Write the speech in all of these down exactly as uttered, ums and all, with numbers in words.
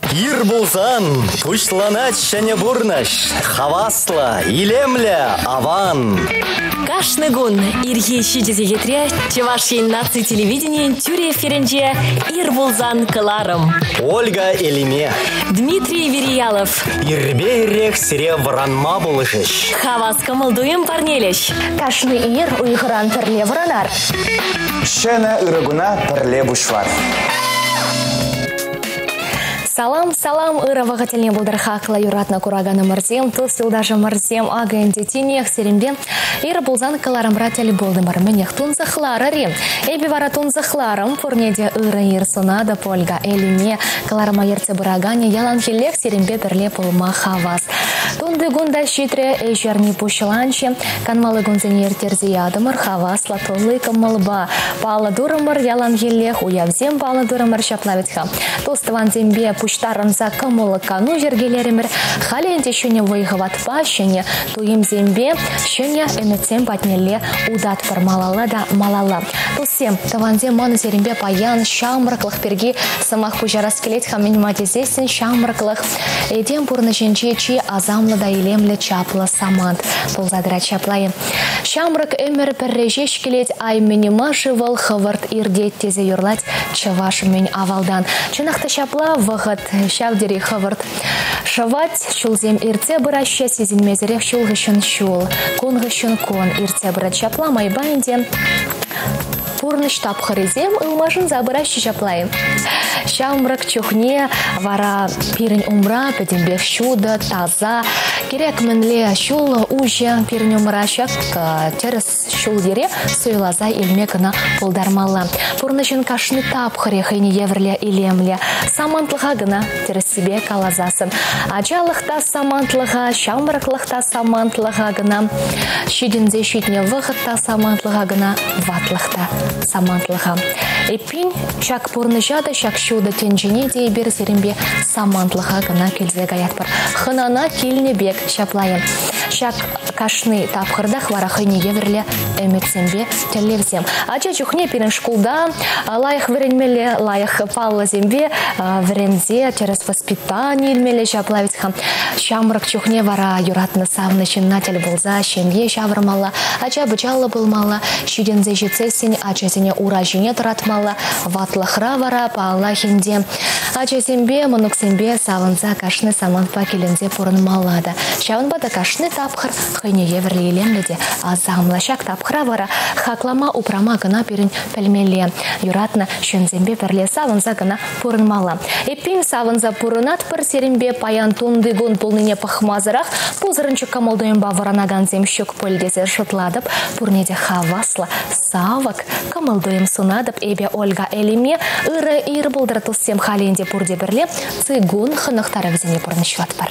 Ир булзан, пушланать шане бурнаш, хавасла, илемля, аван. Кашны гун, ирхи щидезе гетре, чевашин наци телевидение, тюре ференже, ир булзан каларом. Ольга Элиме. Дмитрий Вериялов. Ирберех сревранма булышыш. Хавас камалдуем парнелеш. Кашны ир уйхран перле вранар. Шена ырыгуна перле бушвар. Салам, салам, ырава гательне булдырхакла юратна курагана мырзем, тус даже мырзем агын детинех серембе, ир булзан каларамра теле болдымар менех тунзахларари. Эби вара тунзахларам, пурнеде ыра ир сонада Ольга Элиме, каларама ерце бурагане, ялан хилех серембе перле пулма хавас. Тунды гунда щитре эйшерни пушыланче, канмалы гунзенер терзиядымар хавас латолы камалба. Пала дурамар ялан хилех, уявзем пала дурамар шаплавитха. Тустыван зембе пуштаранса камылы кану жергелеремер, халенте шуне выйхават пащене, туим зембе, шуне эмецем патнеле удат пар малала да малала. Тусем, таванзе ману зерембе паян, шамраклых перги, самах пужарас келет хаминматизесен шамраклых, эдем пурны женчечи азамла да илемле чапла самант, ползадра чаплайы. Шамрак эмер перрежеш келет ай минимаши вал хаварт ирдет тезе юрлать чаваш мен авалдан. Чынахта чапла вахат шавдери хаварт. Шавать шулзем ирце быраща сезин мезерех шул гышын шул. Кон гышын кон ирце бырат чапла майбайнде. Пурны штаб харизем илмашын забыраща чаплайы. Шамрак чухне вара пирень умра педембех шуда таза. Керек менле шул уже пирень умра шак терес шул дере суйлаза илмекана полдармала. Пурнышын кашны тап харехайни еврле илемле. Самантлыға гына терес себе калазасын. Ачалықта самантлыға, шамраклықта самантлыға гына. Шидензе шитне вғытта самантлыға гына ватлықта самантлыға. Эпин шак пурнышада шак шуда тенжине дей бер серембе самантлыға гына келзе гаят бар. Хынана келіне бек шаплайын. Шак кашны тапқырдақ варахыне еврле эмексембе телевзем. Ача чухне пирен шкулда лайық веренмеле, лайық палла зембе верензе через воспитание илмеле шаплавитхам. Шамрак чухне вара юратны савны шиннатель болза, шенге шавырмала, ача бычалы болмала, шидензе жицесін, ача зене ура жіне тұратмала, ватлықра вара палла хинде. Ача зембе, мұнық зембе савынза кашны саманпа келензе пұрынмалада. Шавынбада кашны тапқыр, хыне еврле елемледе, азамла шак тапқыра вара, хаклама упрама гына пирін пәлмеле. Юратны шөнзембе перле савынза гына пұрынмала. Эпин савынза пұрынат пір серембе паян тунды гон полныне пахмазырах, пузырынчы камалдойын баваранаган земшік пөлдезе шытладып, пұрнеде хавасла, савак, камалдойым сунадып, эбе Ольга Элиме, ыры ир бұлдыртыл сем халенде пұрде бірле, цигун хынықтары візіне пұрнышват бар.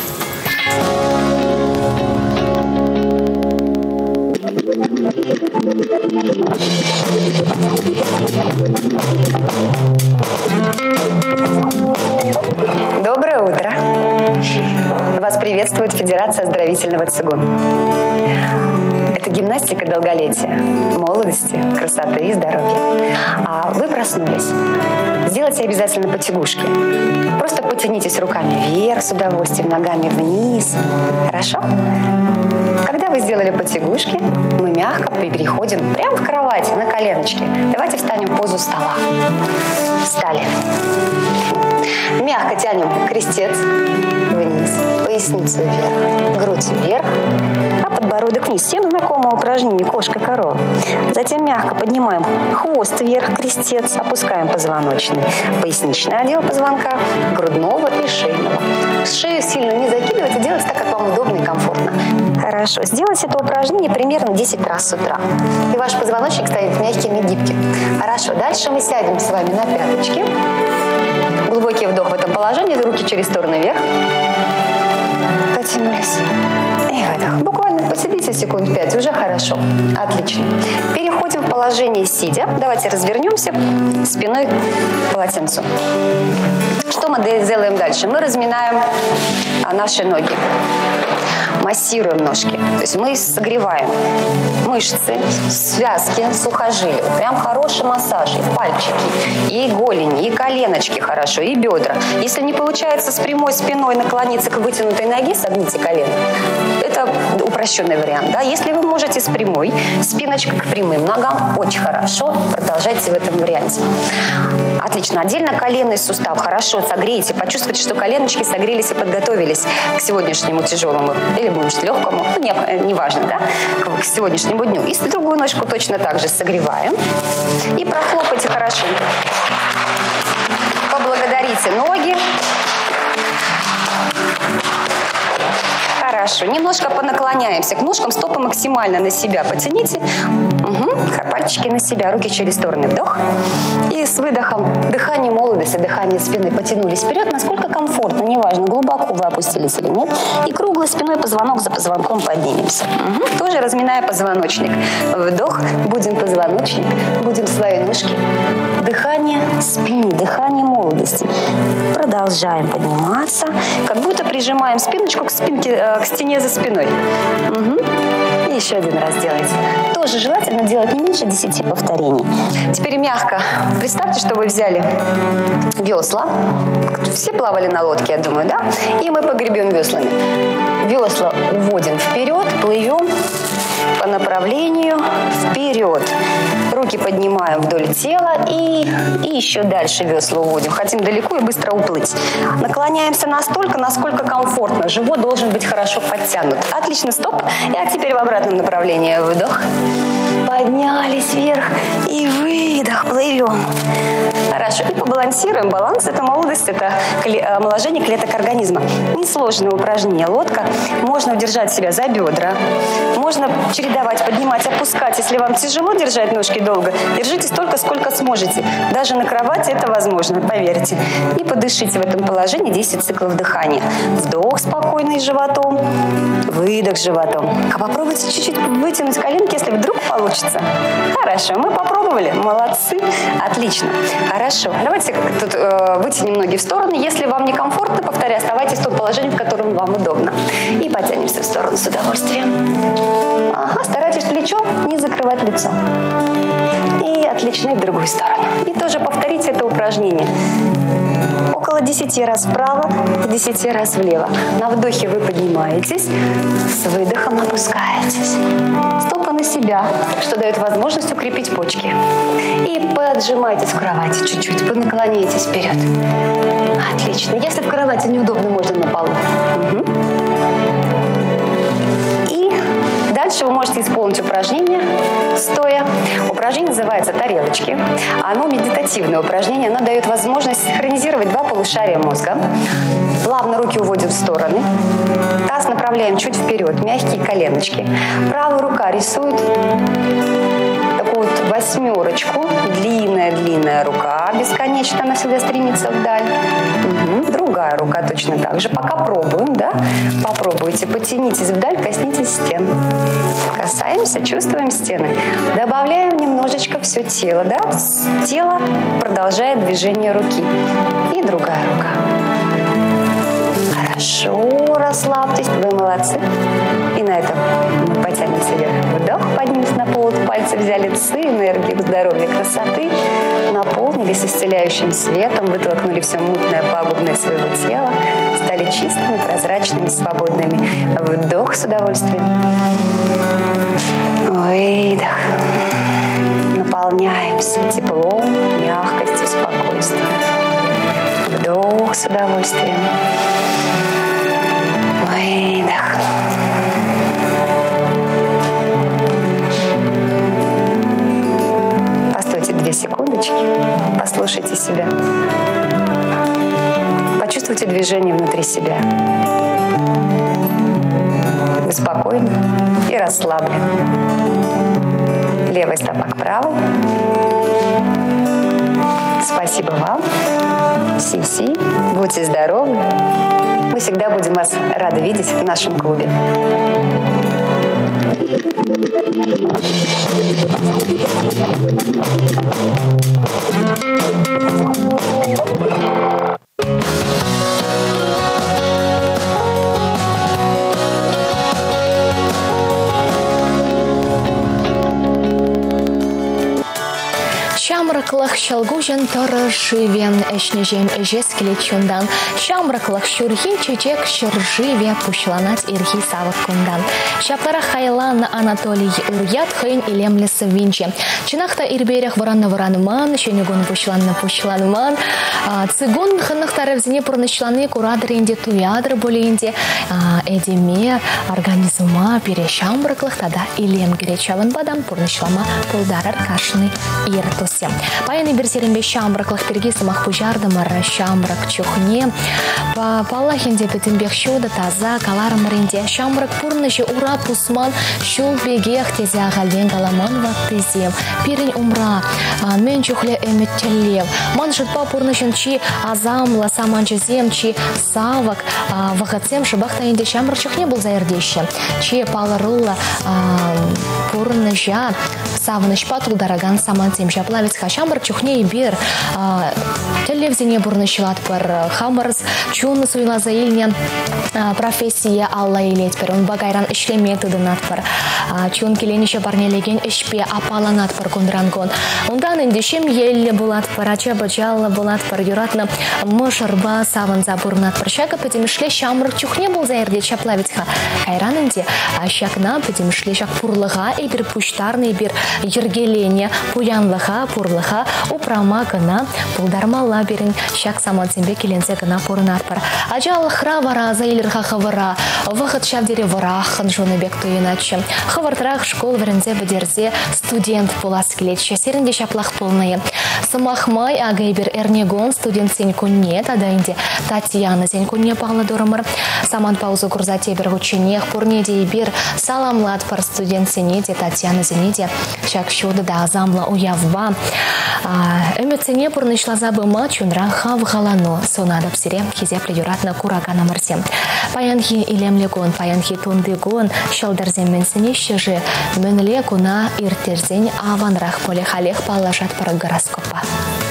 Доброе утро. Вас приветствует Федерация оздоровительного цигун. Это гимнастика долголетия, молодости, красоты и здоровья. А вы проснулись. Сделайте обязательно потягушки. Просто потянитесь руками вверх с удовольствием, ногами вниз. Хорошо? Когда вы сделали потягушки, мы мягко переходим прямо в кровать, на коленочки. Давайте встанем в позу стола. Встали. Мягко тянем крестец вниз, поясницу вверх, грудь вверх, а подбородок вниз. Всем знакомое упражнение кошка-корова. Затем мягко поднимаем хвост вверх, крестец, опускаем позвоночный, поясничный отдел позвонка, грудного и шейного. Шею сильно не закидывайте, делайте так, как вам удобно и комфортно. Хорошо. Сделайте это упражнение примерно десять раз с утра. И ваш позвоночник станет мягким и гибким. Хорошо. Дальше мы сядем с вами на пяточки. Глубокий вдох в этом положении, руки через стороны вверх. Потянулись. И выдох. Буквально посидите секунд пять, уже хорошо. Отлично. Переходим в положение сидя. Давайте развернемся спиной к полотенцу. Что мы сделаем дальше? Мы разминаем наши ноги. массируем ножки. То есть мы согреваем мышцы, связки, сухожилия. Прям хороший массаж. И пальчики, и голени, и коленочки хорошо, и бедра. Если не получается с прямой спиной наклониться к вытянутой ноге, согните колено. Это упрощенный вариант. Да? Если вы можете с прямой, спиночка к прямым ногам, очень хорошо. Продолжайте в этом варианте. Отлично. Отдельно коленный сустав. Хорошо согрейте. Почувствуйте, что коленочки согрелись и подготовились к сегодняшнему тяжелому или, может, легкому. Ну, не, не важно, да? К сегодняшнему дню. И другую ножку точно так же согреваем. И прохлопайте хорошенько. Поблагодарите ноги. Хорошо. Немножко понаклоняемся к ножкам, стопы максимально на себя потяните. Угу. Пальчики на себя, руки через стороны. Вдох. И с выдохом дыхание молодости, дыхание спины потянулись вперед, насколько комфортно, неважно, глубоко вы опустились или нет. И круглой спиной позвонок за позвонком поднимемся. Угу. Тоже разминая позвоночник. Вдох. Будем позвоночник. Будем свои ножки. Дыхание спины, дыхание молодости. Продолжаем подниматься. Как будто прижимаем спиночку к спинке, к стене за спиной. Угу. И еще один раз делайте. Тоже желательно делать не меньше десяти повторений. Теперь мягко. Представьте, что вы взяли весла. Все плавали на лодке, я думаю, да? И мы погребем веслами. Весла уводим вперед, плывем по направлению вперед. Руки поднимаем вдоль тела и, и еще дальше весла уводим. Хотим далеко и быстро уплыть. Наклоняемся настолько, насколько комфортно. Живот должен быть хорошо подтянут. Отлично, стоп. И теперь в обратном направлении. Вдох. Поднялись вверх и выдох. Плывем. Хорошо. И побалансируем. Баланс – это молодость, это омоложение клеток организма. Несложное упражнение. Лодка. Можно удержать себя за бедра. Можно чередовать, поднимать, опускать. Если вам тяжело держать ножки долго, держите столько, сколько сможете. Даже на кровати это возможно, поверьте. И подышите в этом положении десять циклов дыхания. Вдох спокойный животом, выдох животом. А попробуйте чуть-чуть вытянуть коленки, если вдруг получится. Хорошо, мы попробовали. Молодцы. Отлично. Хорошо. Давайте тут э, вытянем ноги в стороны. Если вам некомфортно, повторяю, оставайтесь в том положении, в котором вам удобно. И потянемся в сторону с удовольствием. Ага, старайтесь плечом не закрывать лицо. И отлично, и в другую сторону. И тоже повторите это упражнение. Около десяти раз вправо, десяти раз влево. На вдохе вы поднимаетесь, с выдохом опускаетесь. Стопы на себя, что дает возможность укрепить почки. И поджимайтесь в кровати чуть-чуть, понаклоняйтесь вперед. Отлично. Если в кровати неудобно, можно на полу. Угу. Дальше вы можете исполнить упражнение стоя. Упражнение называется тарелочки. Оно медитативное упражнение. Оно дает возможность синхронизировать два полушария мозга. Плавно руки уводим в стороны. Таз направляем чуть вперед. Мягкие коленочки. Правая рука рисует такую вот восьмерочку. Длинная-длинная рука. Бесконечно она всегда стремится вдаль. Угу. Другая рука точно так же. Пока пробуем, да? Попробуйте. Потянитесь вдаль, коснитесь стен. Касаемся, чувствуем стены. Добавляем немножечко все тело, да? Тело продолжает движение руки. И другая рука. Хорошо, расслабьтесь. Вы молодцы. И на этом мы потянемся вверх. Вдох, поднимемся на пол, пальцы взяли ци, энергию, здоровья, красоты. Наполнились исцеляющим светом, вытолкнули все мутное, пагубное своего тела. Стали чистыми, прозрачными, свободными. Вдох с удовольствием. Выдох. Наполняемся теплом, мягкостью, спокойствием. Вдох с удовольствием. Выдох. Постойте две секундочки. Послушайте себя. Почувствуйте движение внутри себя. Вы спокойны и расслаблены. Левая стопа к правой. Спасибо вам. Си-си. Будьте здоровы. Мы всегда будем вас рады видеть в нашем клубе. Шамрыклах шалгужен торы живен, эшнежем эжес келечундан. Шамрыклах шурхи чечек шырживе пушланать ирхи савык кундан. Шаплара хайлан Анатолий урят хын илемлесі винче. Чинахта ирберех вараны-вараныман, шенегун пушланны-пушланыман. Цигун хыннахтары взіне пұрнышланы курадыр инде туядыр болейінде. Эдеме организма пере шамрыклах тада илем гречавын бадам пұрнышлама пулдарар кашны иртусе. Паяны берсеренбе шамрыклах перге самах пужардымар шамрык чухне. Палахинде бетінбек шуды таза каларымырынде шамрык пұрнышы ура пусман шул бегех тезе ағалден галаман вақтызем. Пирин умра, мен чухле эметтеллев. Ман жытпа пұрнышын чи азамла саманчызем, чи савак вағатсем шыбақта инде шамрык чухне бұл заердеші. Чи паларылла пұрныша савыныш патулдараган самантем жаплавец хашамрык чухне и бер. Телевзине бұрнышылат пар хамырыз чуны суйла заилнен профессия алла илет пар. Он багайран ишлемек тыдынат пар. Чун келенеше барнелеген ішпе апаланат пар кундрангон. Ондан индешем елі булат пар, ача бачалла булат пар, юратна мышырба савынза бұрнат пар. Шака петемішле шамрык чухне бұл заерде чаплавецха. Хайран инде шакна петемішле шак пурлыға эбір пуштарны эбір ергелене пуянлыға пурлыға упрама гына пулдармалла берін шак самансембе келенсе гына пурнат пар. Ажал хра вара заилырға хывыра, вғыт шавдере варахын жоны бек туйыначы. Хывыртырақ школ верензе бідерзе студент пулас келетші. Серінде шаплақ полнайы. Сымахмай агайбер эрнегон студент сен күнне, тадайынде Татьяна сен күнне пағылы дұрымыр. Саман паузу күрзате бір ученех, пурнеде бер саламлат пар студент сенеде Татьяна зенеде. Шак шуды да азамла уявва. Өметсене пурнышла забыма чунра хавғалано. Сонадып сире кезеплі юратна курагана мырсем. Паянхи илемлегон, паянхи тундыгон, шалдарземен сенеші жы, мөнле куна иртерзен аванрах полехалех палажат пара гороскопа.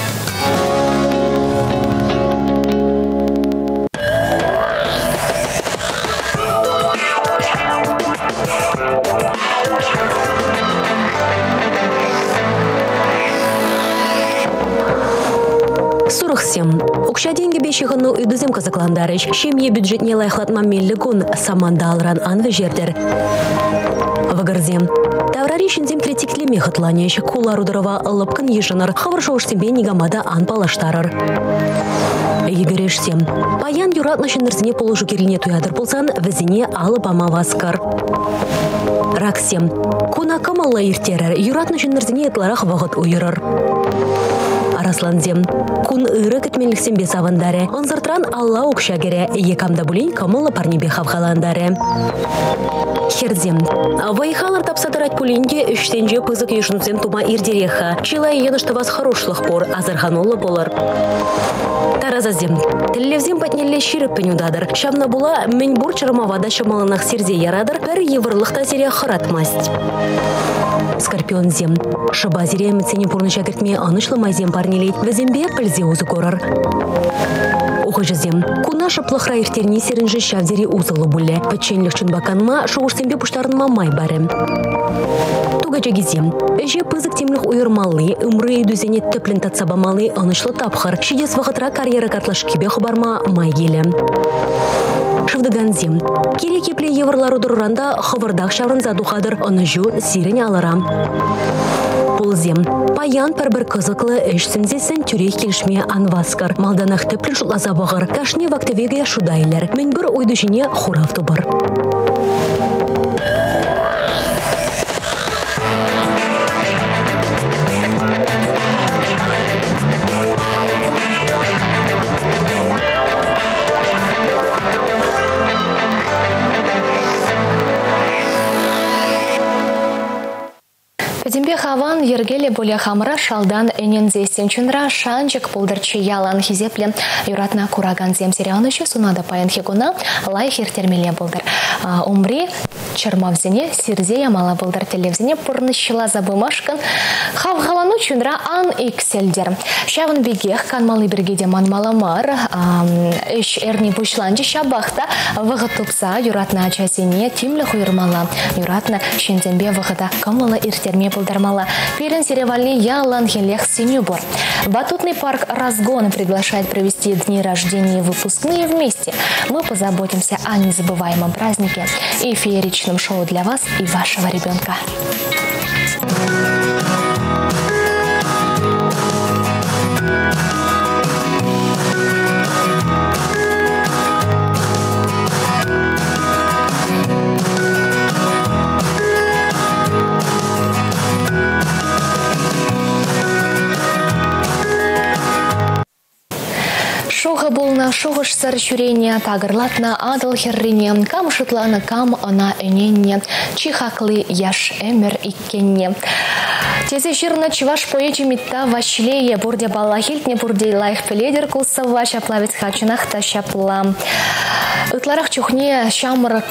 Сурахсем. Укша деньги бешихану идузем казакландарыш. Шемье бюджетне лайхлатма меллигун саманда алран анвы жердер. Вагарзем. Тавраришин зем критиклеме хатланяш куларудырова лапкан ешанар хаваршоуш себе нигамада ан палаштарар. Егерешсем. Паян юратна шынырзіне положу керине туядыр болсан, візіне алып амаваскар. Раксем. Куна камалла иртерер, юратна шынырзіне етларах вағыт уйырыр. Арасланзем. Кун ыры кітмеліксен бес авандаре. Онзыртран алла укша кере, екамда булейн камалла парнебе хавхаландаре. Херзем. Вайхалар тапсадырать пулинге үштенже пызык ешнуцен тума ирдереха. Чилай енышты вас хорошлых пор, азырханулы болар. Таразазем. Телевзем патнелле ширып пенюдадыр. Шамна була мен бурчырмавада шамаланах серзе ярадыр, пер еврлыхта зере харатмасть. Скорпионзем. Шаба зере мцене пурныша кертме анышлы майзем парнелей, везембе пыльзе узы корар. Ухажызем. Куна шаплахра иртерни серінжі шавзере узылы буле. Паченлік чынбаканма шоушсембе пуштарынма май барем. Тугачагизем. Эже пызык темлік уйырмалы, умры дүзене төплін татсабамалы анышлы тапхар. Шидес вақытра карьера картлашкебе хабарма май келі. Шывдыганзем. Кере кепле еврлару дұрыранда хавырдақ шаврын задухадыр аныжу сирен аларам. Ползем. Паян пір-бір кызықлы әшсінзесін түрек келшме анваскар. Малданақ төплін шутлаза бағыр. Кашне вақтывеге шудайлер. Мен бір ойдышыне хуравды бар. Дембе хаван ергеле боле хамра шалдан энензесен чунра шанчик пулдырчы ялан хизепле юратна кураган зем сериалнышы сунада паян хегуна лайхер термеле болдыр. Умри чармавзине, сирзе ямала болдар телевзине пурнышчыла забымашкан, хавхалану чунра ан иксельдер. Шавын бегех канмалы бергеде манмаламар, эш эрни бушланчы шабахта вағытупса юратна ачасине тимлі хуйырмала. Юратна шентенбе вағыта камала иртерме болдармала. Перен серевальный ялан хелех синюбор. Батутный парк «Разгон» приглашает провести дни рождения и выпускные вместе. Мы позаботимся о незабываемом празднике и фееричном шоу для вас и вашего ребенка. Шуға болна шуғыш сарчурения, тагырлатна адыл херрине, кам шутлана кам она эненне, чихаклы яш эмер иккенне. Тезе жирна чуваш поечи митта вашлее, бурде балахильтне бурде лайх пеледер кулсава, шаплавец хачинах та шапла. Ытларах чухне шамрак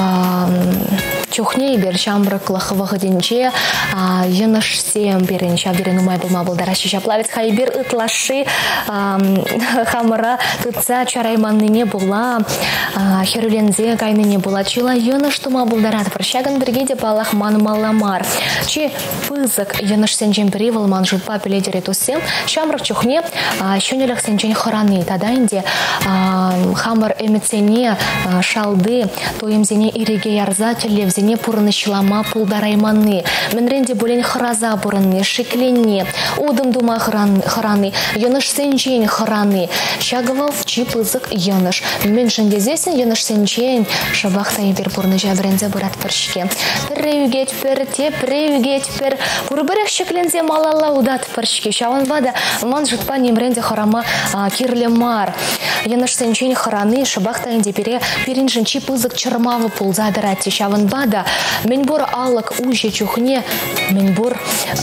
чухне бер шамрак лахвагадинче, янаш сем берен шаберен умай булма булдараши шаплавец хайбер ытлаши хамара тыца чарайманныне була, херюлензе кайныне була, чила янаш тума булдарат прощаган бергеде балах манмаламар. Чи пызык янаш сенчен перевал ман жутпа пеледер этусем, шамрак чухне шунелях сенчен хораны, тада инде хамар эмецене шалды, то имзене иреге ярза телевзене пурнышлама пулдарайманы. Менренде болен храза бурынны, шикленне, удым дума храны, яныш сенчен храны. Шагавал в чипызык яныш. Меншенде зесен яныш сенчен, шабахта импер пурны жабрензе бурат першке. Преюгеть пер, те преюгеть пер. Пурберех шиклензе малала удат першке. Шаван бада ман жутпа немренде харама кирлемар. Яныш сенчен храны, шабахта инде пере перинжен чипызык чармавы пулза дарати. Шаван бада менбур алак уже чухне, менбур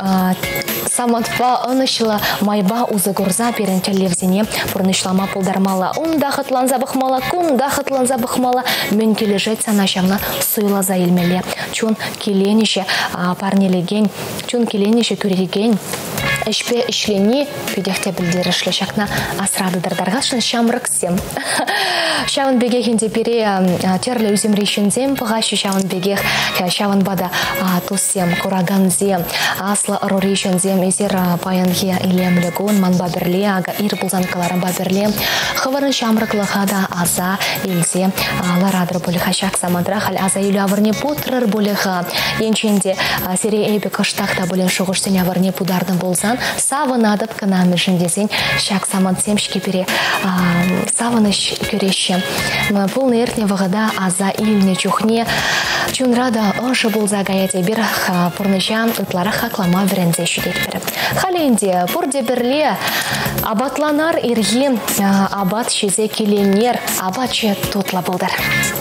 саматпа анышла майба узагурза перен телевзине пурнышлама пулдармала. Ун дахатлан забахмала, кун дахатлан забахмала. Мен кележет санашамна суйла заилмеле. Чун келенише парнелеген, чун келенише күреген. Эшпе ишлени пидехте билдерешле шакна асрады дардаргашын шамрыксем. Шаван бегех инде пере терле үзем решензем пыгаши шаван бегех шаван бада туссем кураганзем асла роришензем изер паянхи илемле гон манба берле ага ир булзан каларам берле хаварын шамрыклыхада аза илзе ларадыр булиха шак самадра хал аза илю аварне путрыр булиха енченде сере эбе кыштакта булен шугыштен аварне пудардын болзан савын адып кына мешендесен шак саман семшке пере савыныш көреше полный эртне вагада аза илне чухне чунрада ошы булза гаяте бир пурныша ытлара хаклама брензе шүдетпір. Халенде пурде бірле абатланар ирген абат шезе келенер абаче тутла булдар.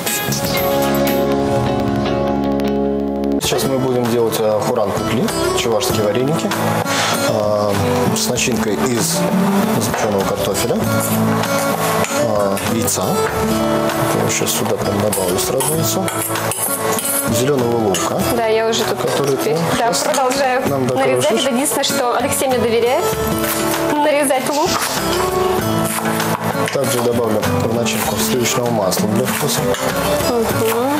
Сейчас мы будем делать хуран кукли, чувашские вареники с начинкой из запеченного картофеля, яйца. Я сейчас сюда прям добавлю сразу яйцо. Зеленого лука. Да, я уже тут теперь, да, продолжаю нарезать. Это единственное, что Алексей мне доверяет. Нарезать лук. Также добавлю в начинку сливочного масла для вкуса. Угу.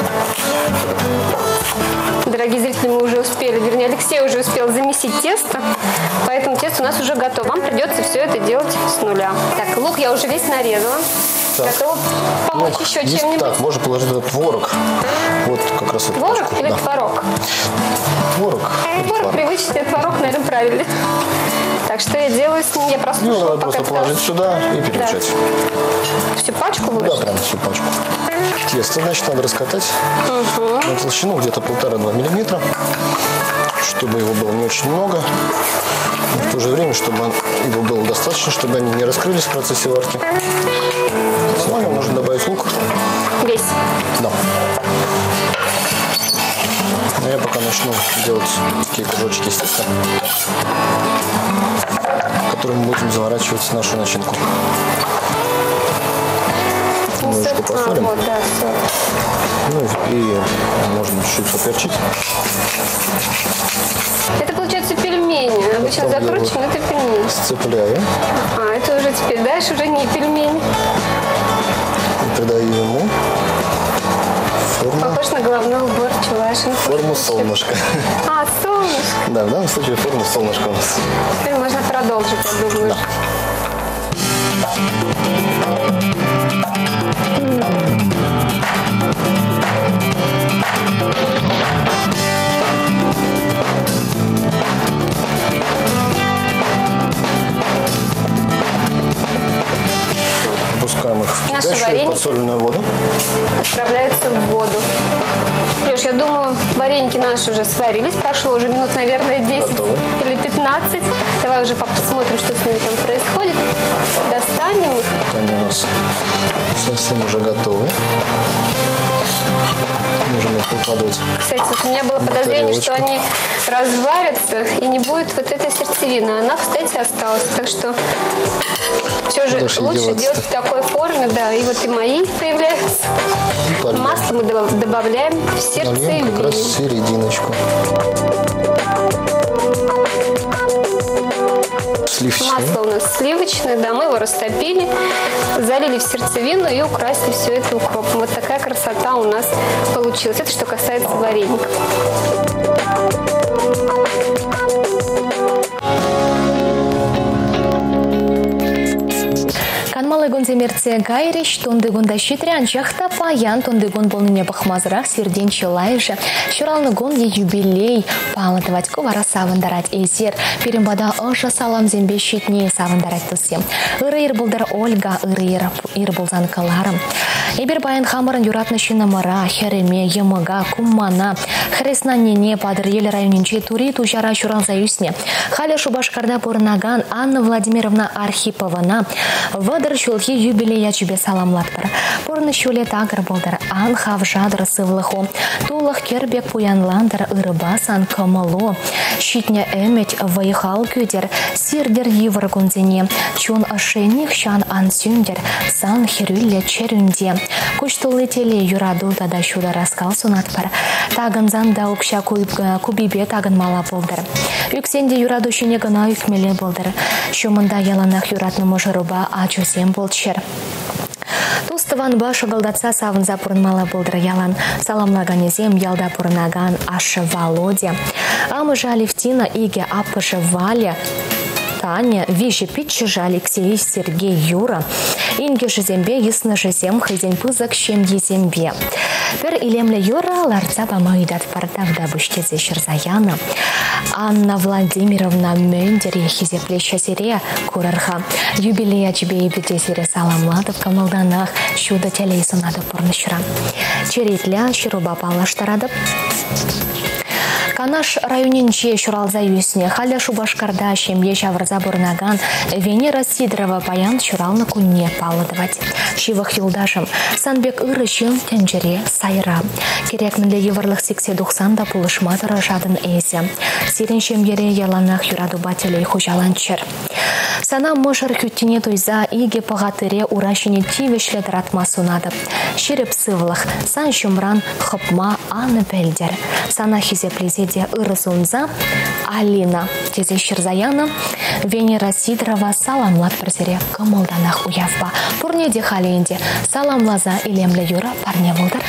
Дорогие зрители, мы уже успели, вернее, Алексей уже успел замесить тесто, поэтому тесто у нас уже готово. Вам придется все это делать с нуля. Так, лук я уже весь нарезала. Так. Готова помочь лук еще чем-нибудь? Так, можно положить этот творог. Вот как раз творог пачку. или да. творог? Творог. Творог привычный, творог, наверное, правильно. Так, что я делаю с ним? Я прослушала. Ну, надо просто положить сюда и перемешать. Да. Всю пачку выложить? Да, прям всю пачку. Тесто, значит, надо раскатать угу. на толщину где-то полтора-два миллиметра, чтобы его было не очень много. Но в то же время, чтобы его было достаточно, чтобы они не раскрылись в процессе варки. Сегодня можно добавить лук. Весь? Да. Но я пока начну делать такие кружочки из теста, которыми мы будем заворачивать нашу начинку. Немножко посолим. А, вот, да, Ну и можно чуть-чуть поперчить. Это получается пельмени. Обычно закручено, это пельмени. Сцепляю. А, это уже теперь дальше уже не пельмени. Придаю ему форму. Похож на головной убор Чувашин. Форму солнышка. А, солнышко. Да, в данном случае форму солнышка у нас. Теперь можно продолжить, я думаю. Да. Опускаем их в кипящую подсоленную воду. Отправляются в воду. Леш, я думаю, вареники наши уже сварились. Прошло уже минут, наверное, десять Готовы. Или пятнадцать. Давай уже посмотрим, что с ними там происходит. Достанем их. Они у нас совсем уже готовы. Можем их выкладывать. Кстати, вот у меня было подозрение, что они разварятся и не будет вот этой сердцевины. Она, кстати, осталась. Так что все же Лучше лучше делать. делать в такой форме, да. И вот и мои появляются. И масло мы добавляем в сердцевину. Как раз серединочку. Сливочное. Масло у нас сливочное, да, мы его растопили, залили в сердцевину и украсили все это укропом. Вот такая красота у нас получилась. Это что касается вареников. Канмалы гонземерце гайриш, тонды гонда щитрян, чахта паян, тонды гон болныне бахмазрах, сверденче лайже, щуралны гон е юбилей, памятовать ковара савандарать эзер, перембада оша салам зембе щитне савандарать тусем. Иры ир болдар Ольга, иры ир болзан каларам. Эбер баян хамырын юратны шинамара, хереме, емыга, куммана, хресна нене падыр ел районинче тури тужара щурал заюсне. Халя Шубашкарда порнаган Анна Владимировна Архипована, Вадыр шулхи юбилея чубе саламлаттыр. Порны шуле тагыр болдыр. Ан хавжадыр сывлыху. Тулых кербек пуянландыр ырыбасан кымылу. Щитне эмет вайхал кюдер. Сирдер йывыр гунзене. Чун ошейник шан ан сюндер. Сан херюлле черюнде. Куштулы теле юраду тада шуда раскал сунатпар. Тагын занда укша кубибе тагын мала болдыр. Юксенде юраду шене гына юкмеле болдыр. Шумында яланах юратны можыруба ачусем болчер. Тустыван башы голдатса савын запурын мала болдыр ялан. Саламлаганезем ялда пурнаган ашы Володя. Амы жалевтина иге апышы Валя. Таня, Вижи Питчежа, Алексей, Сергей, Юра. Инге жезембе, ясно жезем, хызен пызак, чем езембе. Пер илемле Юра, ларца бамайдат партавда буштезе Шерзаяна. Анна Владимировна Мендере, хизеплеща сире, курарха. Юбилея чебе и бите сире саламлатов камалданах, щуда телейсу надо порнышра. Черетля, щируба палаштарадып. Канаш районинче шуралза юсне, халя Шубашкарда шемье шаврза бурнаган, Венера Сидорова паян шуралны кунне палыдывать. Шивых юлдашым, санбек ырышын тенджере сайра. Керек мінле еварлық сексен тоқсан да пулышматыры жадын эзе. Сирен шемьере яланах юраду бателей хужаланчыр. Сана мышыр күттіне тойза иге пағатыре урашыне тивешлі дратмасунады. Шереп сывлық, сан шумран хыпма аны бәлдер. Сана хизеплезе де ырысунза Алина тезе Шерзаяна, Венера Сидорова саламлат бірзере кымылданақ уявба. Пурне де халенде саламлаза илемлі юра парне болдыр.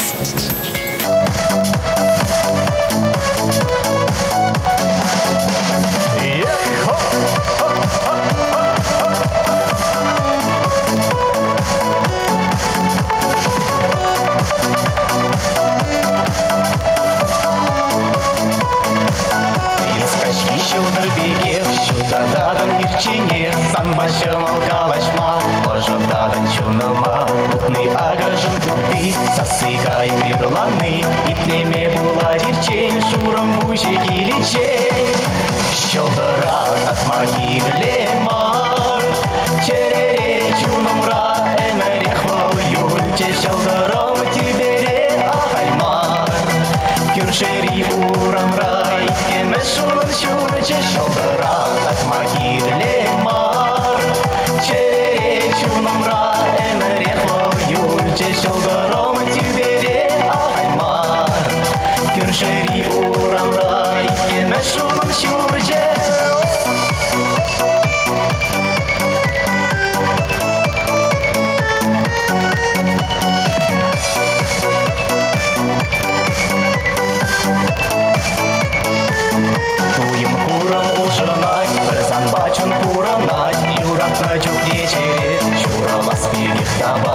Санбашым алгалашма, ожодадан чунама, утный агажын тупи, сасыгай бирланы, итлеме була дирчен, шурам бужи киличен. Щелдыра от могиле мар, черере чунамра, эмерех волюльте, щелдыром тибере ахаймар. Кюршери урам рай, кемеш шуран щурче, щелдыра от могиле мар. Чунамра, эмерех волюльте, щелдыром тибере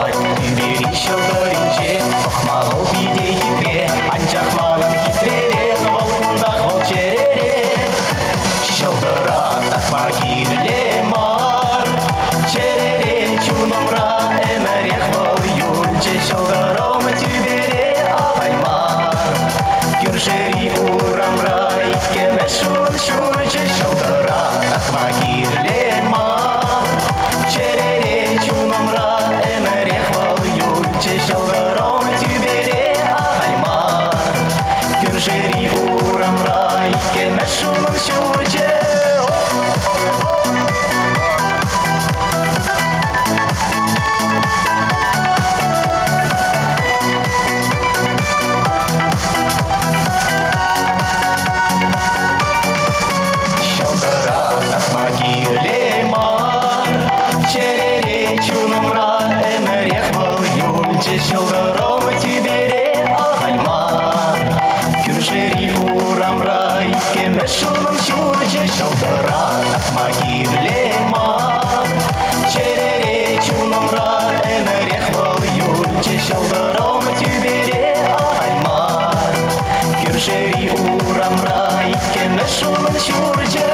алмай, Түбері шылдырынже, Тоқмағыл биде хитре, Анчақмағын хитрере, Волқындақ ол черере. Шылдыра тақма кирле мар, Черере чунымра, Әмірек бол юлче, Шылдыром түбере ағаймар. Күршері урамра, Иккеме шул шулче, Шылдыра тақма кирле мар, Черере чунымра, Әмірек бол юлче, Шылдыром түбере ағаймар. Күршері урамра, Иккеме шул шулче. Шылдыром түбере ағаймар, Күршері урамра, Иккеме шулым шулче, Шылдыра тақма кирле мар, Черере чунымра, Әмірек бол юлче, Шылдыром түбере ағаймар. Күршері урамра, Иккеме шулым шулче.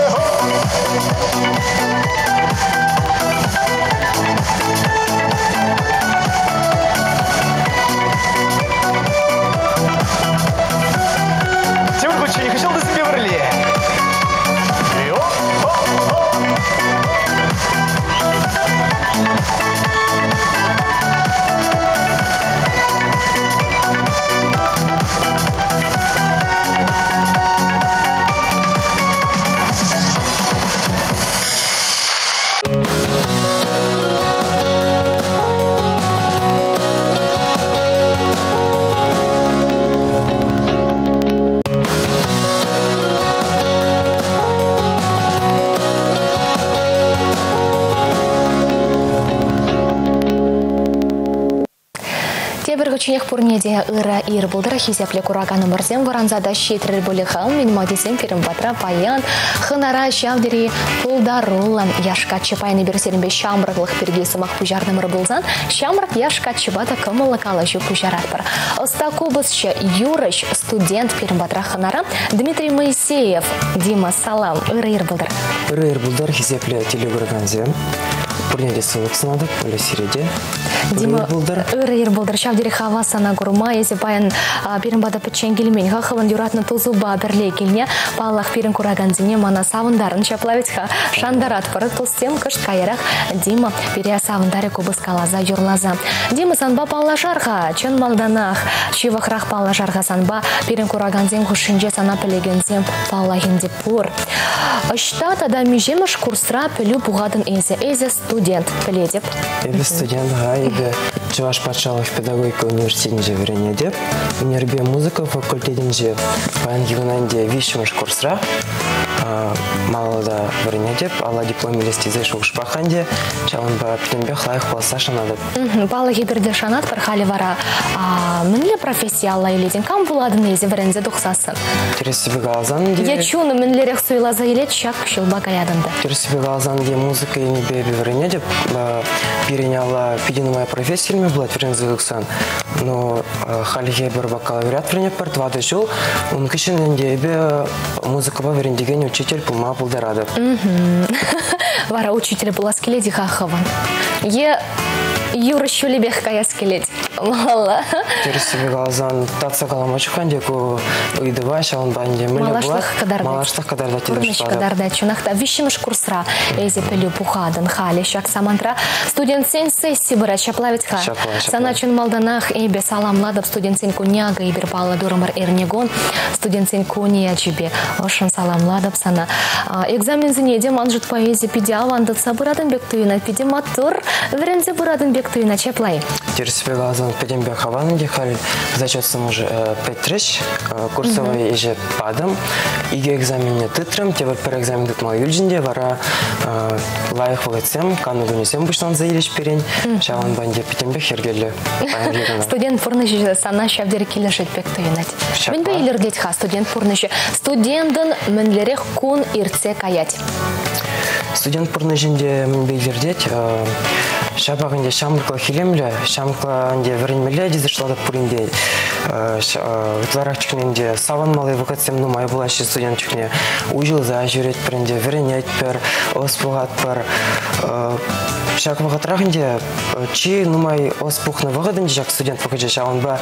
Ученик пурнеде ыра ир булдыра хизепле кураганы мырзем варанзада щитрер боле хал мен мадисем фирм батра паян хынара шавдери пулдарулан яшка чапайны берсеринбе шамрыглых пердесымак пужарным рыбылзан шамрак яшка чабата кымылы калашу пужаратпар. Остакубысчы Юрыш студент фирм батра хынара Дмитрий Моисеев. Дима, салам, ыра ир булдыр. Ыра ир булдыр хизепле телегурганзе. Пурнеде сылык сынады, поле середе. Дима, ыры ир булдыр шавдери хавасана гурма, ези баян пиринбада пычен келмен, хахывын юратны тузуба бірле келне, паллах пирин кураганзине мана савындарын чаплавитха шандарат пары тулстем кышт кайрах Дима пиря савындары кубыс калаза юрлаза. Дима санба паллашарха, чын малданах, шивахрах паллашарха санба пирин кураганзин хушинже сана пелегензем паллахинде пур. Ышта тада межемыш курсра пелю бугадын эзе, эзе студент пеледеп. Эбе студент гай. Чуваш Патшалов педагогика университетінде вренеде, Унербе музыка факультетінде паянгивананде вишіміш курсра, малада вренеде, ала диплом елестезе шуғышпақанде, чалынба пітінбе қлайық болса шанады. Балы гиберде шанат пархали вара, мінлі профессия алла еледен, кам буладын ези врензе дұқсасын? Тересібі ғалазан де... Ечуны мінлерек суйлаза елет шак шылба гаядынды. Тересібі ғалазан де музыка ені бебе вренеде, переняла пидиновая профессия мне была врензе дұқсан. Но халиге бір бакалавриат вренеп бар, твады жыл, он кішін дебе музыка ба врендеген учитель пулма пулдарады. Вара учитель была скеледи хахова. Е Юра шулебех кая скелет. Мала. Тересібі ғалазан татса каламачухан деку уйдывай шалын банде. Малашлық кадарда. Малашлық кадарда тедір штады. Кадарда чунахта вишіміш курсра. Эзе пелю пухадын хали шак самантра. Студент сен сессии быра чаплавит ха. Саначун малданах эбе саламладып студент сен куняга ибер пала дурамар эрнегон. Студент сен куния чебе. Ошын саламладып сана. Экзамен зинеде манжут поэзия пидя вандытса бұрадын бек туйна пиде матур. Верензе бұрадын бек туйна чаплай. Тересібі ғалазан педембе хаваны дехали. Зачетсым уже пять трещ. Курсовый еже падам. Иге экзамене тытрым. Те бір экзамен дытмал юльжінде. Вара лайық вғытсем. Кану гүнесем бұштан заилеш перен. Шаван банде педембе хергелі. Студент пұрнышы сана шавдері келешет бек туйнат. Мен бе елердет ха студент пұрнышы. Студентын мінлерек кун ирце каять. Студент пұрнышында мен бе елердет. Шабағында шамықла хилемлі, шамықла вернмелі дезіршладық бұрынде. Үтларақ чүкненде саван малы вақытсем нумай бұлашы студент чүкне. Уйылза жүрет бірінде вернет бір, оспуғат бір. Шак вағытрағында чи нумай оспуқны вағыдынды жак студент вақыджа шағын ба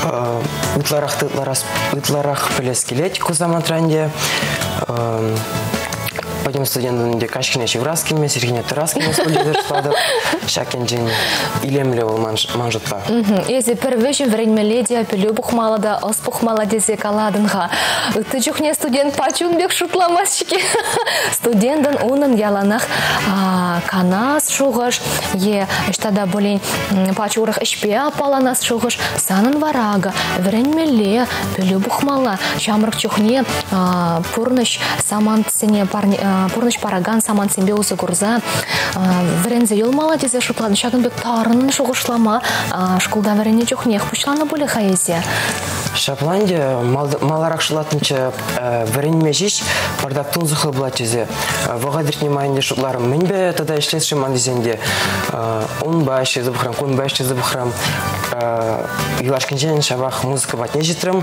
үтларақ пілес келет күзаман трәнде. Пойдем студентам, где кашкине шевраскими, сергине тараскими студенты складов, шакен день илемле ол манжутпа. Если первый время леди пилюбух малада, оспух маладезе каладынга. Ты чухне студент пачун бек шутламасчики. Студентан унын яланах канас шугаш, е штада болень пачурах ишпеа паланас шугаш, санын варага, время пилюбух мала, шамрак чухне пурныш саман цене парни Пурныш параган саман сембе узы гурза. Врензе ел молодезе шутлады. Шагын бек тарынын шуғышлама. Шкулда врене чухнех пучланы боле хаезе. Шапланде маларак шулатынча вренме жиш бардак тунзықы бұлатезе. Вағадыр внимание шутларым. Мен бе тада ішлесші мандезенде. Он ба іште забықрам, кун ба іште забықрам. Юлашкінжен шабақ музыка батне житрым.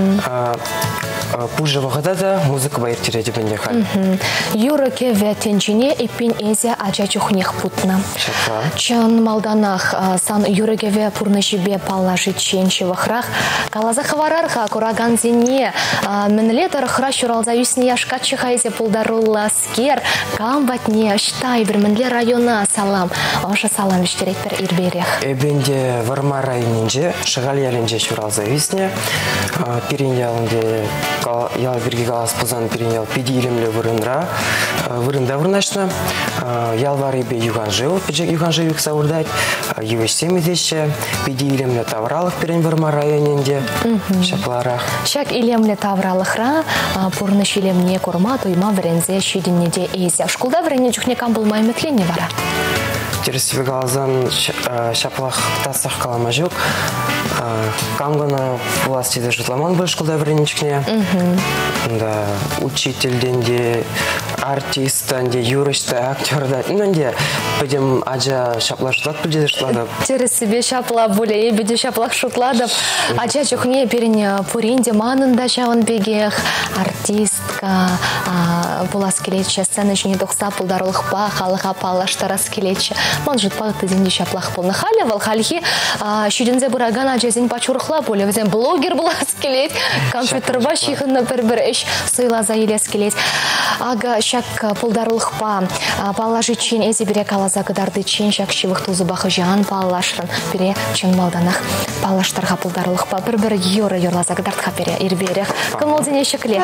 Пужа вағадада музыка байыр тереде бенде хал. Юра кеве тенчине ипин эзе ача чухнех путна. Чан малданах сан юра кеве пурнышибе палаши ченчи вахрах. Калаза хаварарха кураган зене. Менлетар хра шуралза юсне яшкачы хайзе пулдарулла скер. Камбатне штай бір менле района салам. Оша салам виштерек бір ирберех. Эбенде варма районинже шагал ялинже шуралза юсне. Перенялынде ял бірге қалас бұзан перенял педи илемле вырынра. Вырында вырнашна. Ялвары бе юган жил. Педжек юган живик саурдать. Ювестем изеще. Педи илемле тавралых перен варма районинде. Шапларах. Шак илемле тавралыхра. Пурныш илемне корма туйма врензе шидиннеде эйзе. Шкулда врене чухне камбул майметлене вара. Терсиве галазан шаплах тасах калама жук. Камгана власти жутламан был школда вренечкне. Да, учительден де, артистан де, юриста, актерда. Ну, де, пойдем аджа шапла шутлад пойдем шутладов. Терсиве шапла более, беде шаплах шутладов. Аджа чухне переня пуринде манында шаван бегех. Артистка, булас келече, сцена жіне доқса пулдарулықпа, халыға палаштара скелече. Ман жутпа тізінде шаплах полны халя, вал хальхи шүрінзе бұраган аджазин пачурықла боле. Візен блогер булас келет, компьютерба шиғынна бір-бір іш сыйлаза елес келет. Ага шак пулдарулықпа, палажы чен әзі біре калаза қыдарды чен шак шивық тузы бақы жан палашрын. Біре чен малданақ палаштарға пулдарулықпа, бір-бір юры юрлаза қыдардқа бере ирберех. Кім ол дене шықле?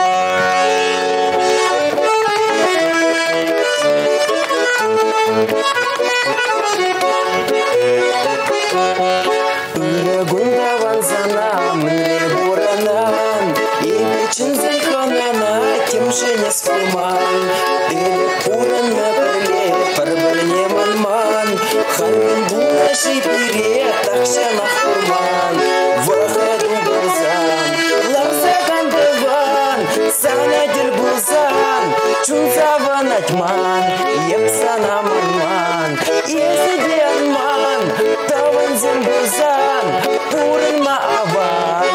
Гундаван занам, не буранан, и печин зайханана, тем же не скуман. Или пуран на перле, парбальне манман, ханмен булаши пере, такша на хурман. Вахаду булзан, лавзаган быван, санадир булзан, чунзаван атман, епсана манман, езиденман, таванзин булзан, пурынма аван.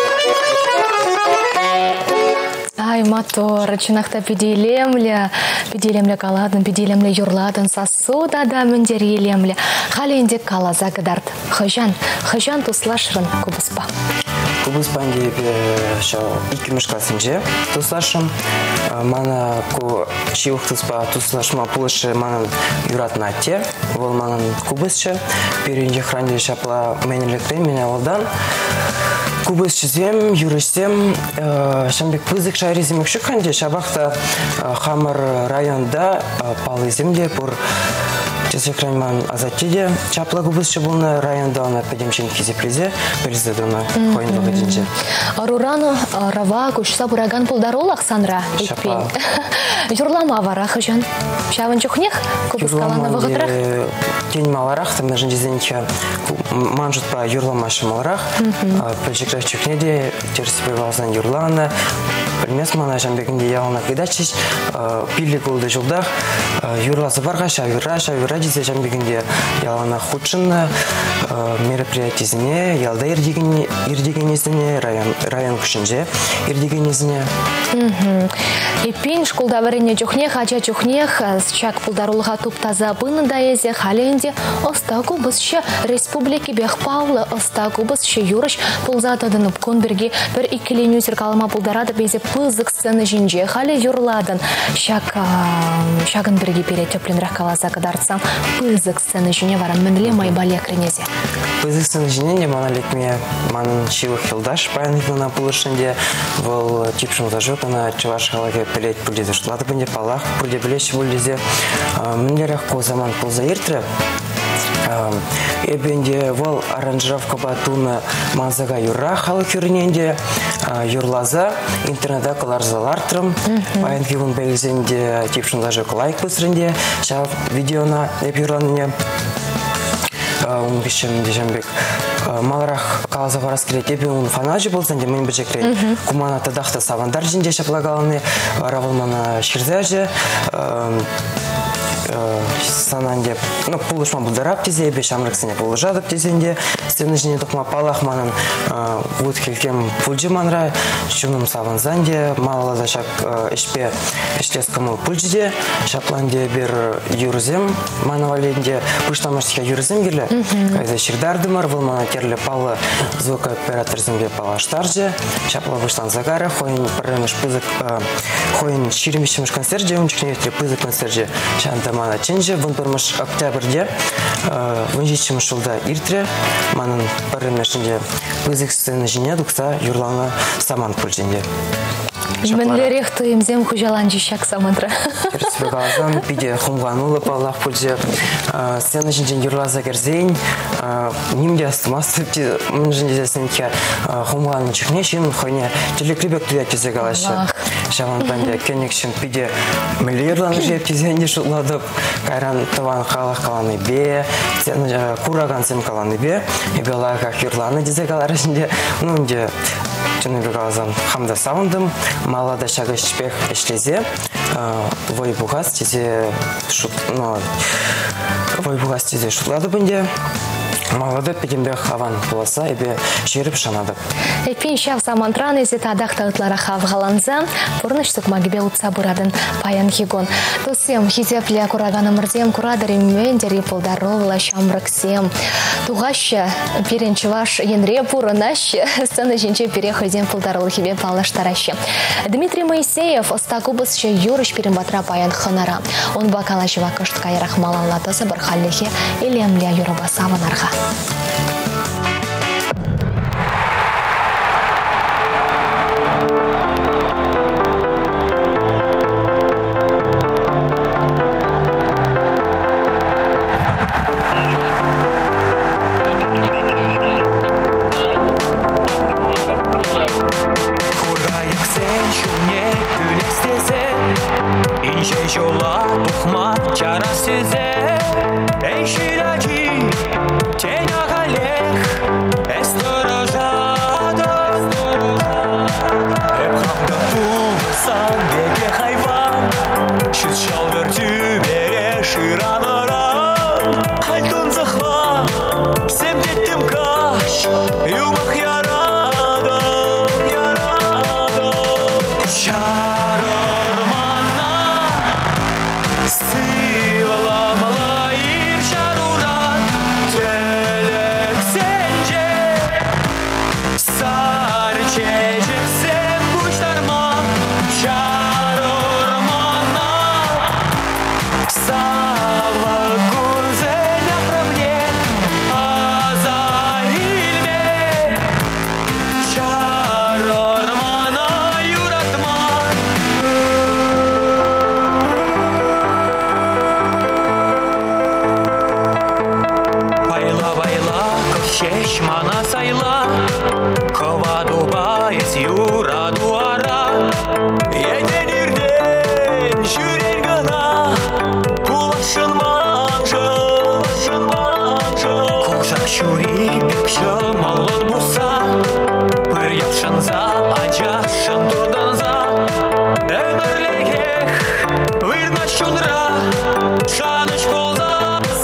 Ай, мотор, чынақта педелемле, педелемле каладын, педелемле юрладын, сасуда да міндер елемле. Халенде калаза гыдард. Хыжан, хыжан туслашрын кубыспа. Кубыспанде iki мышкасынже туслашым. Мана ку шивых туспа туслашма пулышы манын юратнатте. Вол манын кубысчы. Перенде хранили шапла менелектен меня олдан. Кубыс чизем, юристем, шамбек пызык шайризем шыққанде шабақта хамыр районда палыземде бұр Чесекранман азаттеде чапла кубысчы болны районда она педемшен кизеплезе перездадына қойын вағыденже. Арураны рава күшса бұраган пұлдарол ақсанра екпен. Юрлама вара хыжан. Шавын чухнех кубыскаланы вағыдырақ? Тень маларақ, там даже дизайнча манжут по юрламашы маларақ. Пәлшікраш чухнеде терсіпе вазан юрланы. Білмес мана жамбекінде яғына кедачыш пилі болды жылдақ юрласы барға шавюра, шавюра дизе жамбегенде ялана худшинна мероприятиесіне, ялда ирдегенесіне, район район күшінже ирдегенесіне. Епин школда варене чухне, хача чухне, чак пулдарулға туп таза быны да езе халенде остагу бізше республики бех Павлы остагу бізше юрыш пулзатадын ұпкон бірге бір икеленю зеркалыма пулдарады безе пызык сцены жинже хали юрладын. Шак шагын бірге бере тепленрах каласа кадарцам пызык сцены жине варан мінле майбале кренезе. Пызык сцены жине не маналетме манын шивы хилдаш паянликна пулышынде был типшым зажет на чуваш халаге пилет пульдезе штлады бінде палах пульде білеш пульдезе мінлерах ко заман пулзаиртре. Эбенде вол аранжировка батуна манзага юра халық юриненде юрлаза интернетда коларзалартрым паян кивун белгізенде типшын лайк лайк бысрынде шав видеона эпиронне он бишем дежембек маларах калаза варас келет эбе он фанажи болсан де мен бежекрет кумана тадахта савандар жинде шаплагалны равылмана ширзаже сананде, ну, пулышма бударап тезе, беш амраксыне пулышадып тезенде, сцены жіне тұқма палах манын вот келкем пульджи манра, шуным саванзанде, мала зашак эшпе эштескамыл пульджиде, шапланде бер юрзем манаваленде, пуштамаштыка юрзем келі, кайда ширдардымар, бұл мана терлі палы звука операторзембе палаштаржы, шапла бұштан загара, хойын пырымыш пызык, хойын ширимешіміш концерже, унчикне ветре пызык концерже, шанта мана ченже, вон пырмыш октябрьде, вынжичіміш жылда иртре, манын пырымешінде пызык сцены жіне дұқса юрланы саман пульженде. Мінлерек тұйымзем күжалан жишак самантра. Керсбегалазан пиде хумганулы палах пульже, сцены жінжен юрлаза керзейн, нимде астымасы мін жінде зесенке хумганың чықне шын хойне телекрибек туя тезе галашы. Шавантанде кенекшін пиде мілі юрланы жеп тезенде шутладып, кайран таван қалақ қаланы бе, кураган сем қаланы бе, ебелаға юрланы дезе галарышынде, нунде Чыныбегалазан хамда саундым, малада шага шпех эшлезе, войбугас тезе шут, ну, войбугас тезе шутлады бінде. Малады пегембе хаван боласа, эбе жеріп шанады. Эпин шав самантран ези тадақ тағытлара хавғаланза, бұрныштық магибе ұтса бұрадын паян хигон. Тосем, хизепле кураганы мұрзем, курадарим мендері пылдаровла шамрыксем. Туғашы, перенчеваш енре бұрынашы, сцены жінче переходен пылдарыл хибе палаштарашы. Дмитрий Моисеев, остагубысшы юрыш перембатра паян ханара. Он бакала жывакышт кайрах маланлатысы бір халлихе елемле юрабаса ванарға. Шаныш болза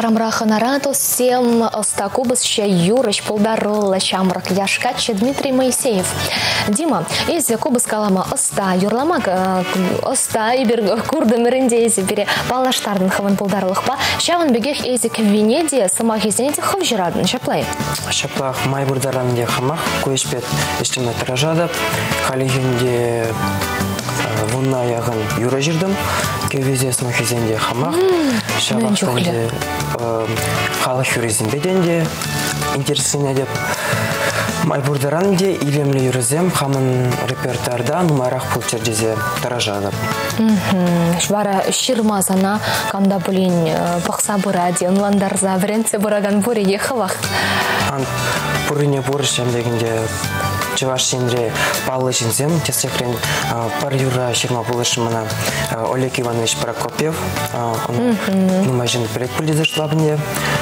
каларамра ханарату сем остакубыс ще юрыш полдаролла шамрак яшкаче Дмитрий Моисеев. Дима, из кубыс калама оста юрламак оста ибер курды миринде изи бере палаштардын хаван полдаролыхпа. Шаван бегех език Венедия самах изенете хав жирадын шаплай. Шаплах майбурдаранде хамах куешпет истимна таражада халигенде вунна ягын юра жирдым кевизе самах изенде хамах шавахтанде халық юризин беденде интересный деп майбурдаранде илемле юризем хамын репертуарда нумарах пулчердезе таражады. Швара ширмазана камда булин бақса буради онландарза вренце бураган бури ехавах. Пурыне бурышем дегенде Чеваш сендре палы шинзем, тесекрен пар юра ширма булышымына Олег Иванович Прокопьев, он нумажин предпули зашлабне,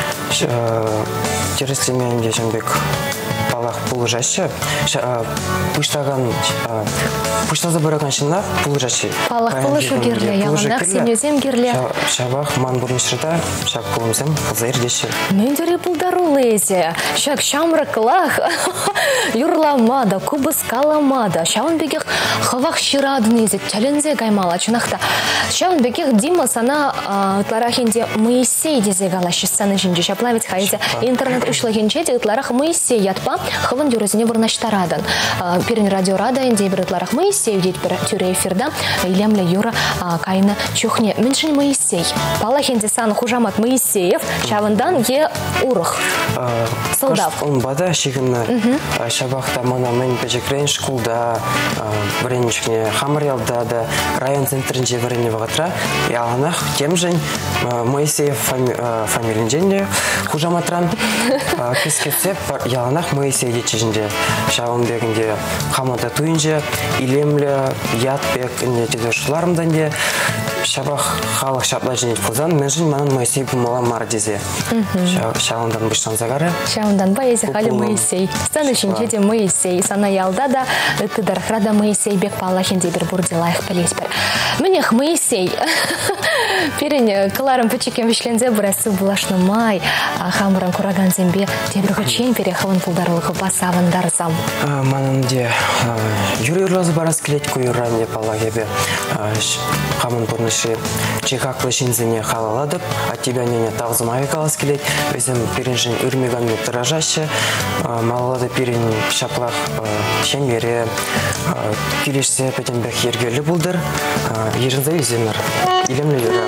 терестемен деженбек палах пулыжаще, пуштаган пуштаза бараган шинна пулыжаще. Палах пулышу герле, яғанақ сенезем герле. Шабах ман бурнышрыта, шак пулымзем пулзайрдеше. Мендері пулдарулезе, шак шамрақлах, юрламада, кубыс каламада, шауын бекех хавах ширадынезе, чалензе гаймала чынақта. Шауын бекех Дима сана ытларахенде Моисей дезе галашыстаны жинже шаплавец хайзе интернет ушлагенче де ытларах Моисей ятпа, хаван юрызіне вырнаштарадан. Перен радиорада инде бір ытларах Моисей дейт бір тюре эфирда, илемле юра кайна чухне. Меншін Моисей. Палахенде сан хужамат Моисеев, шавындан е урых. Солдав. Он бада шигынна шабахта мана мен пежекрен шкулда бренчикне хамарялда да район центринже варене вагатра яланах тем же Моисеев фамилинженде хужаматран кескетсе яланах Моисей дечижинде шавын бегинде хамада туинже илемле ятбек не тедошларымданде шабах халық шапла женет кылзан менжин манан Моисей бумала мардезе шавындан быштан загары шавындан баезе хали Моисей станы шинчеде Моисей сана ялда да тыдархрада Моисей бек палахинде бир бурди лайх пелеспер менех Моисей перен кыларым пычекем вишлензе бурасы булашны май хамыран кураган зембе тебрго чейн перехавын пулдарлыгы басавындарзам мананде юрырлазы барас келет куйранне палагебе хамын бурнышы чекаклы шинзене халаладып а тебя нене тағзымай калас келет өзім перенжин үрмеганны тыражашы малалады перен шаплах шенвере келешсе петенбек ергелі бұлдыр ерінза үзенір илемлі юра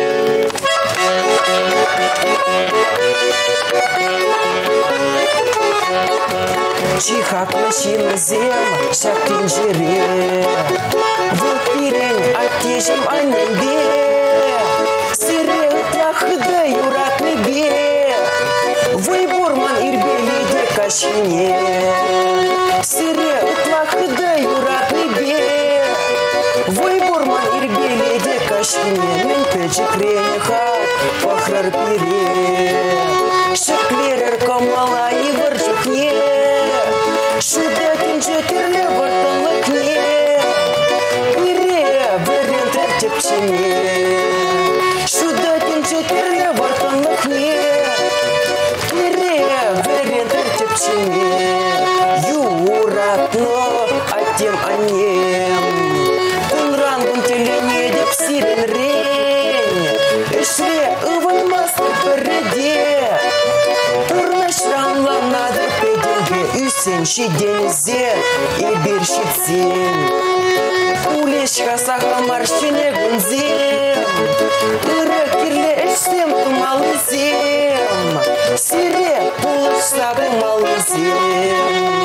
Чихаклы шинзем шактин жире вот перен атежім анненде сире тлахыда юратны бе вайбурман ирбеледе кашине сире тлахыда юратны бе вайбурман ирбеледе кашине мен печекренеха пахрар пире шаклерер камала и варжухне шуда кинчетерле варталыкне пире берентер тепчене шуда кинчетерле варталыкне пире берентер тепчене юратно атем анем тунрангун телене деп сирен рень эшре ыван масты переде турнашранла надо педенге үсенші денизе и бершитсен улешка сағамар шене гунзем ыры кирле эштем тумалы зем сире пулышса тумалы зем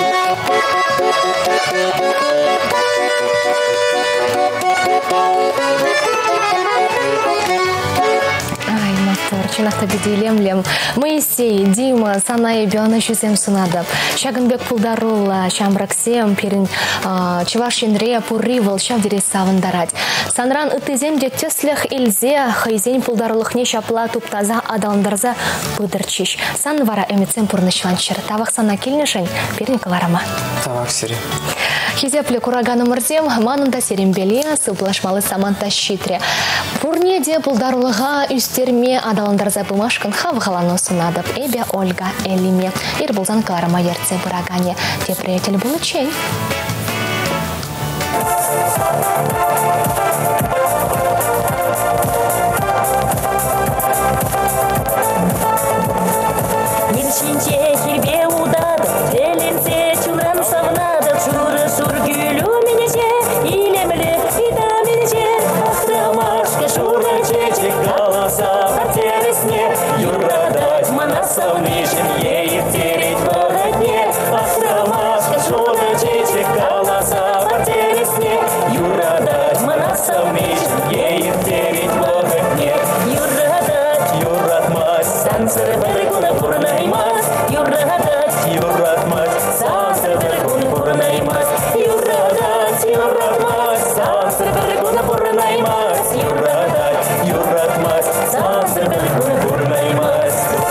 Чынақта беделемлем. Моисей, Дима, Санай, Бионы жүзем сынады. Шагынбек пулдарулла, Шамраксем, Перин, Чевашинре, Пурривал, Шавдере савындарад. Санран ытызем де теслях илзе, Хайзен пулдарулых не шапла туптаза адаландарза пыдырчиш. Сан вара эмецем пурнышланчыр. Тавах сана келнешень, Перин каларама. Тавах сири. Хизепле кураганы мырзем, манында серембеле, сыплашмалы саманта щитре. Пурне де пулдарулыға үстерме адаландар тарза бумашкан хавгалану сунадып эбе Ольга Элиме. Ир булзан Клара ерце бурагане. Те приятель был чей. Ершинче хирбе удады, деленсе чуран савнады, чуры сур гүлю менеше, илемле ида менеше, ахрамашка шура чечек галаса потересне, юрадать мана савнишем, ей тереть в огне, ахрамашка шура чечек галаса потересне, юрадать мана савнишем, ей тереть в огне, юрадать, юрадмать, сансары барыгуна пурнаймас, юрадать, юрадмать, сансары барыгуна пурнаймас, юрадать, юрадмать, сансары барыгуна пурнаймас, юрадать, юрадмать, сансары барыгуна пурнаймас.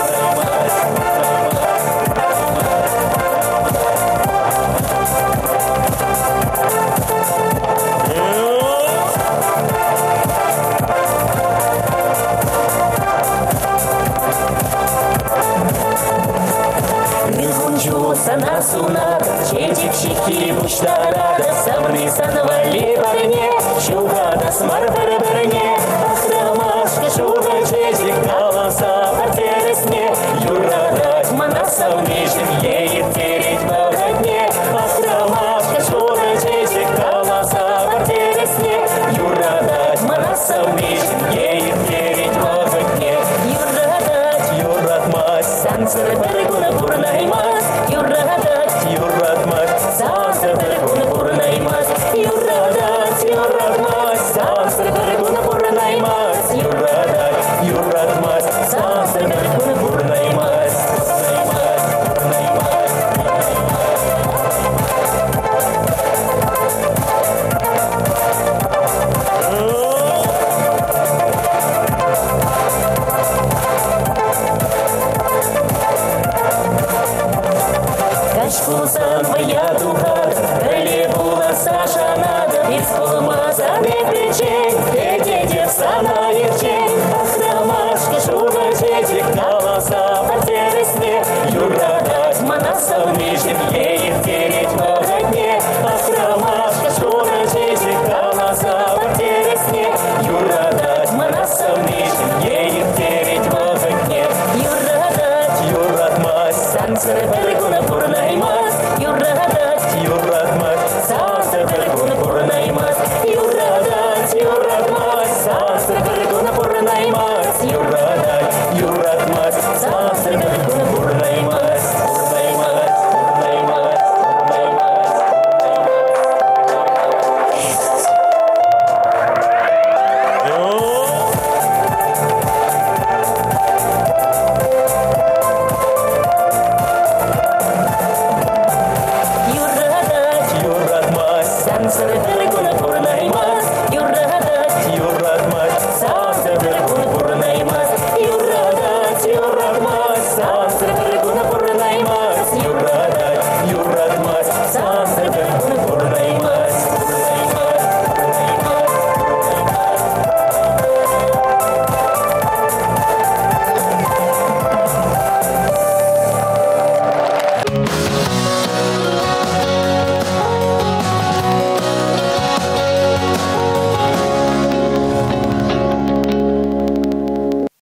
Сана сунада, чечек щеки буштарада, самны санвали барне, шугада смар барне, ахрамашка шуга чечек галаса потересне, юрадать мана савнишем, ей тереть в огне, ахрамашка шуга чечек галаса потересне, юрадать мана савнишем, ей тереть в огне, юрадать, юрадмать, сансары барыгуна пурнаймас, юрадать, юрадмать, сансары барыгуна пурнаймас, юрадать, юрадмать, сансары барыгуна пурнаймас, юрадать, юрадмать, сансары барыгуна пурнаймас, Кашкулсан моя духа, дали була Саша надо, из полумаза не причень, эти девса на ерчень, ахрамашка шуга чечек.